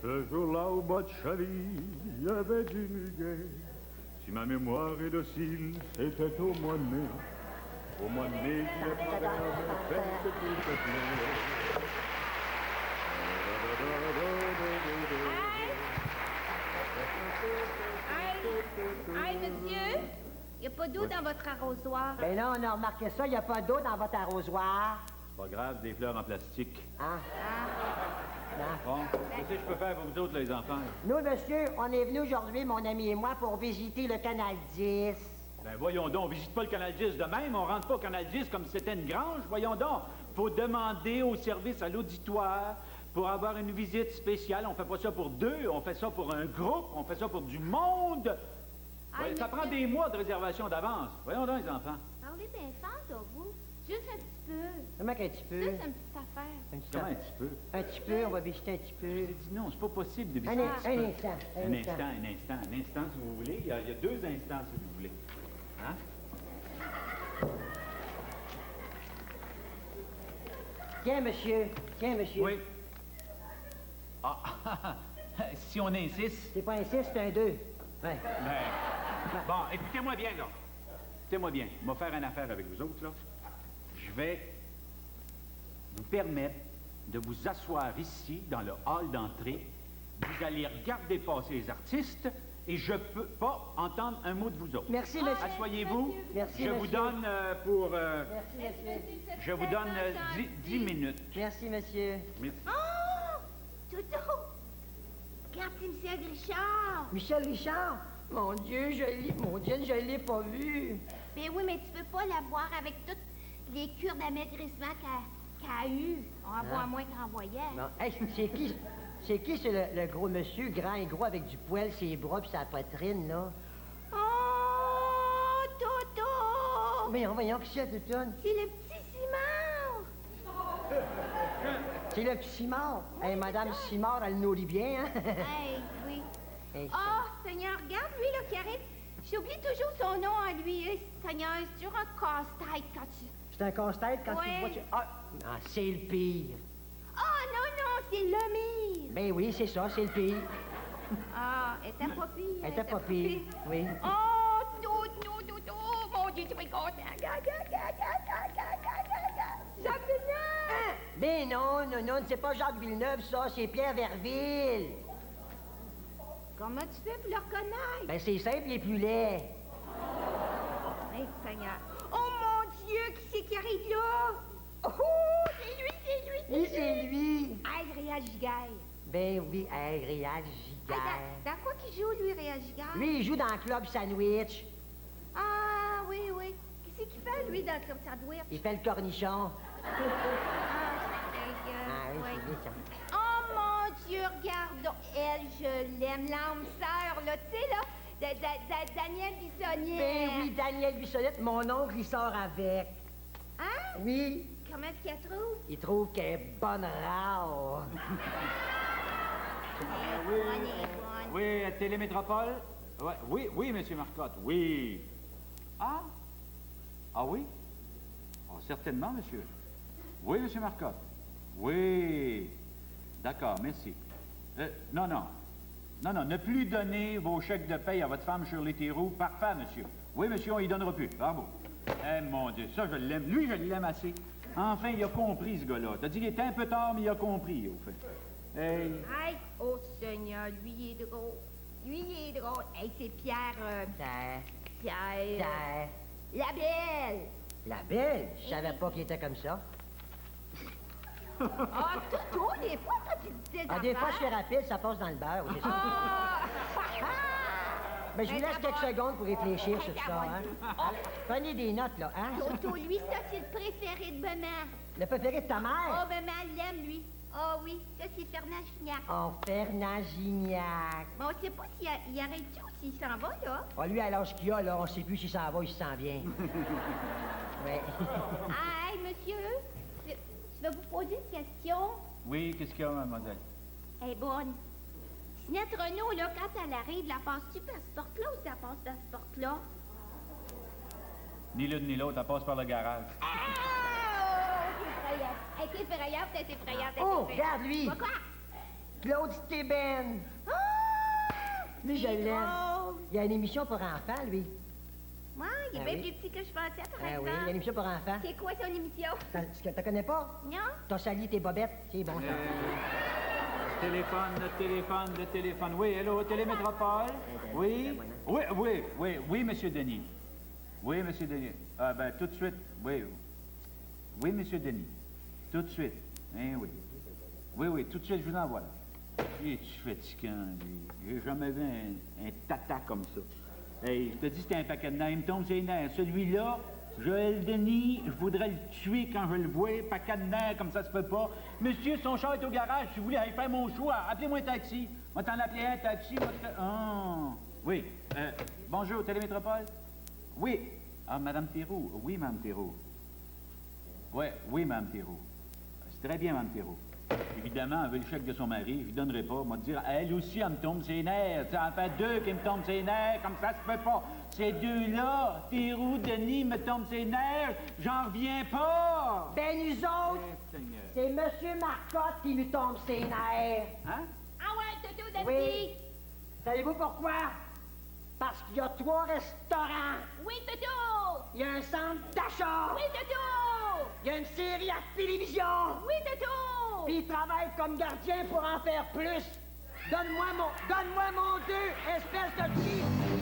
Ce jour-là, au bas de Chaville, il y avait du muguet. Si ma mémoire est docile, c'était au mois de mai. Au mois de mai, il est pas fait que tout se plaît. Hey, monsieur, il n'y a pas d'eau dans votre arrosoir. Ben là, on a remarqué ça, il n'y a pas d'eau dans votre arrosoir. Pas grave, des fleurs en plastique. Hein? Bon, qu'est-ce que je peux faire pour vous autres, les enfants? Nous, monsieur, on est venus aujourd'hui, mon ami et moi, pour visiter le canal 10. Ben voyons donc, on visite pas le canal 10 de même, on rentre pas au canal 10 comme si c'était une grange, voyons donc. Faut demander au service à l'auditoire pour avoir une visite spéciale. On fait pas ça pour deux, on fait ça pour un groupe, on fait ça pour du monde. Ouais, ça prend des mois de réservation d'avance. Voyons donc, les enfants. Parlez bien fort, là, vous. Juste un petit peu. Comment qu'un petit peu? Juste une petite affaire. Comment un petit peu? Un petit peu, on va visiter un petit peu. Je dit non, c'est pas possible de visiter Un un petit peu. instant. Un instant, si vous voulez. Il y a deux instants, si vous voulez. Hein? Tiens, monsieur. Oui. Ah, si on insiste. C'est pas un 6, c'est un 2. Ouais. Ben, bon, écoutez-moi bien, là. Écoutez-moi bien. Je vais faire une affaire avec vous autres, là. Je vais vous permettre de vous asseoir ici, dans le hall d'entrée. Vous allez regarder passer les artistes et je peux pas entendre un mot de vous autres. Merci, monsieur. Asseyez-vous. Merci, je monsieur. vous donne pour... Merci, monsieur. je vous donne 10 minutes. Merci, monsieur. Merci. Oh! Toto! Regarde, c'est Michel Richard. Michel Richard? Mon Dieu, je l'ai pas vu. Ben oui, mais tu peux pas la voir avec toutes les cures d'amaigrissement qu'elle a eues. On en voit moins qu'en voyait. Non. Hey, c'est qui le gros monsieur, grand et gros, avec du poil, ses bras puis sa poitrine, là? Oh! Toto! Voyons, qui c'est, Toutoune? C'est le petit Simon! C'est le petit Simard. Hey, Madame Simard, elle nourrit bien, hein? Hey, oui. Hey, Oh, Seigneur, regarde lui, là, qui arrive. J'oublie toujours son nom à lui. Seigneur, c'est toujours un casse-tête quand tu... c'est un casse-tête quand tu Ouais. vois... Ah, c'est le pire. Oh, non, c'est le mire. Ben oui, c'est ça, c'est le pire. Ah, elle était pas pire. Elle était pas pire, oui. Oh, Toto, mon Dieu, tu vas être content. Jacques Villeneuve! Ben non, c'est pas Jacques Villeneuve, ça, c'est Pierre Verville. Comment tu fais pour le reconnaître? Ben c'est simple, il est plus laid. Hey, Seigneur. Oh, mon Dieu, qui c'est qui arrive là? Oh, c'est lui. Oui, c'est lui. Hey, Réal Giguère. Ben oui, hey, Réal Hey, Giguère. dans quoi qu'il joue, lui, Réal Giguère? Lui, il joue dans le club sandwich. Ah, oui. Qu'est-ce qu'il fait, lui, dans le club sandwich? Il fait le cornichon. Ah, oui, c'est lui, ça. Oh, mon Dieu, regarde donc. Elle, je l'aime, l'âme sœur, là, tu sais, là, Daniel Bissonnette. Ben oui, Daniel Bissonnette, mon oncle, il sort avec. Hein? Oui, Comment est-ce qu'elle trouve? il trouve qu'elle est bonne rare. Elle est bonne. Oui, Télémétropole? Ouais, oui, monsieur Marcotte, oui. Ah? Ah oui? Oh, certainement, monsieur. Oui, monsieur Marcotte. Oui. D'accord, merci. Non, ne plus donner vos chèques de paye à votre femme Shirley Theroux. Parfait, monsieur. Oui, monsieur, on y donnera plus. Bravo. Eh, mon Dieu, ça, je l'aime. Lui, je l'aime assez. Enfin, il a compris, ce gars-là. T'as dit qu'il était un peu tard, mais il a compris, au fait. Hey. Hey, oh Seigneur, lui, il est drôle. Hey, c'est Pierre, Pierre... La Belle. La belle, je savais pas qu'il était comme ça. Ah, Toto, des fois, quand tu dis des Ah, des fois, je fais affaires... rapide, ça passe dans le beurre. Oui, Ah! ben, je vous Ben, laisse quelques secondes pour réfléchir sur ça, hein. Prenez des notes, là, hein. Toto, lui, ça, c'est le préféré de maman. Le préféré de ta Oh, mère? maman l'aime, lui. Oh oui, ça, c'est Fernand Gignac. Oh, Fernand Gignac. Mais on sait pas s'il arrête-tu ou s'il s'en va, là. Oh, lui, à l'âge qu'il a, là, on sait plus s'il s'en va ou s'il s'en vient. Ouais. Ah, hey, monsieur, je vais vous poser une question. Oui, qu'est-ce qu'il y a, mademoiselle? Elle est bonne. Ginette Renault, là, quand elle arrive, la passe-tu par ce porte-là ou ça passe par ce porte-là? Ni l'une ni l'autre, elle passe par le garage. Ah! Oh, c'est effrayant. Elle est effrayante, Oh, regarde, lui. Quoi? Claude Steben. Lui, je C'est l'aime. drôle. Il y a une émission pour enfants, lui. Ouais, il est Ah bien oui. plus petit que je pensais, par Ah exemple. oui, il y a une émission pour enfants. C'est quoi son émission? Tu connais pas? Non? T'as sali tes bobettes. C'est bon, ça. Le téléphone. Oui, hello, Télémétropole. Oui. Oui, monsieur Denis. Oui, monsieur Denis. Ah, ben, tout de suite. Oui. Oui, monsieur Denis. Tout de suite. Eh oui. Oui, tout de suite, je vous envoie. Il est fatigant, lui. J'ai jamais vu un tata comme ça. Hey, je te dis, c'était un paquet de nerfs. Il me tombe ses nerfs. Celui-là, Joël Denis, je voudrais le tuer quand je le vois. Paquet de nerfs, comme ça se peut pas. Monsieur, son char est au garage. Si vous voulez aller faire mon choix, appelez-moi un taxi. Moi, t'en appeler un taxi. Oui. Bonjour, Télémétropole? Oui. Ah, Madame Théroux. Oui, Madame Théroux. Oui, Madame Théroux. C'est très bien, Madame Théroux. Évidemment, elle veut le chèque de son mari, je lui donnerai pas. Moi, dire, elle aussi, elle me tombe ses nerfs. Ça en fait deux qui me tombent ses nerfs, comme ça se peut pas. Ces deux-là, Théroux, Denis, me tombent ses nerfs, j'en reviens pas. Ben, nous autres, Seigneur. c'est Monsieur Marcotte qui lui tombe ses nerfs. Hein? Ah ouais, Toto Daddy! Oui. Savez-vous pourquoi? Parce qu'il y a 3 restaurants. Oui, Toto! Il y a un centre d'achat. Oui, Toto! Il y a une série à télévision. Oui, Toto! Puis il travaille comme gardien pour en faire plus. Donne-moi mon 2, espèce de cheap.